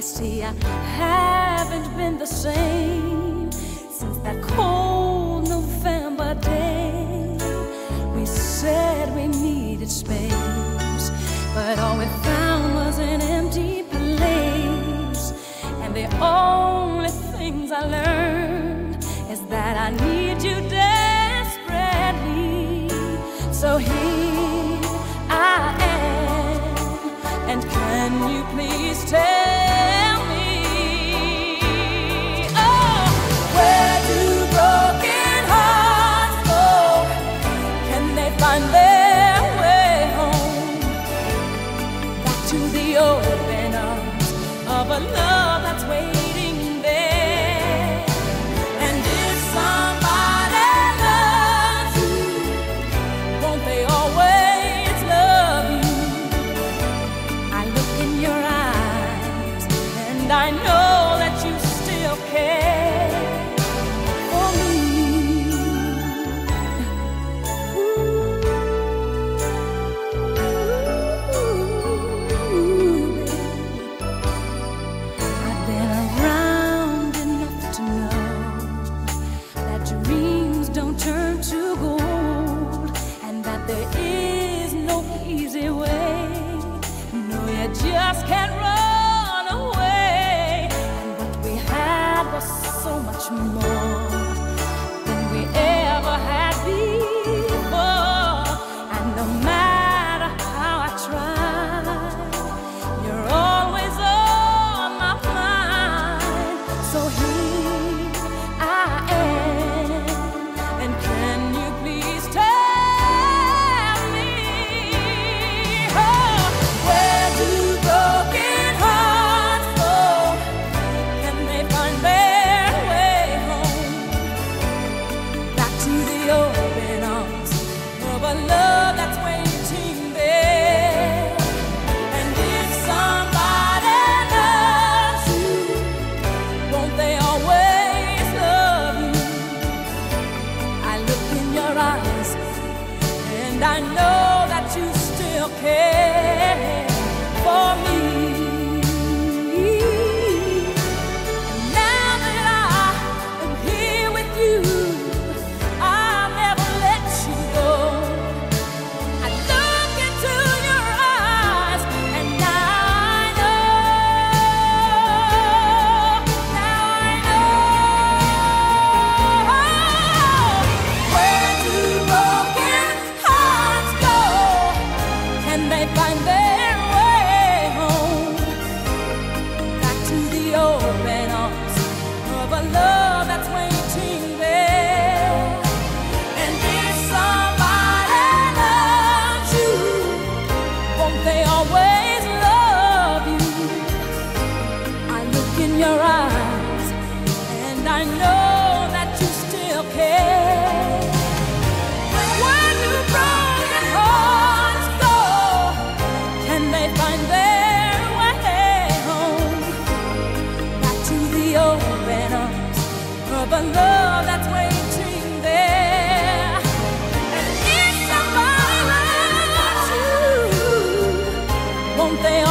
You see, I haven't been the same since that cold November day. We said we needed space, but all we found was an empty place. And the only things I learned is that I need you desperately. So here I am, and can you please tell me, oh, where do broken hearts go? Can they find their way home? Back to the open arms of a love that's waiting there. And if somebody loves you, won't they always love you? I look in your eyes and I know that you still care for me. I've been around enough to know that dreams don't turn to gold, and that there is no easy way. No, you just can't run away. And what we had was so much more than we ever had before. And no matter how I try, you're always on my mind. So here I am, and can you please tell me, oh, where do broken hearts go? Can they find their way home? Back to the open arms of a love that's waiting there. And if somebody loves you, won't they always love you? I look in your eyes and I know that you still care for me. Now that I am here with you, I'll never let you go. I look into your eyes and now I know, where do broken hearts go? Can they find their way home? Back to the open arms of a love that's waiting there. And if somebody loves you, won't they always love you? I look in your eyes and I know that you still care. Where do broken hearts go? Can they find their way home? Back to the open arms of a love that's waiting there. And if somebody loves you, won't they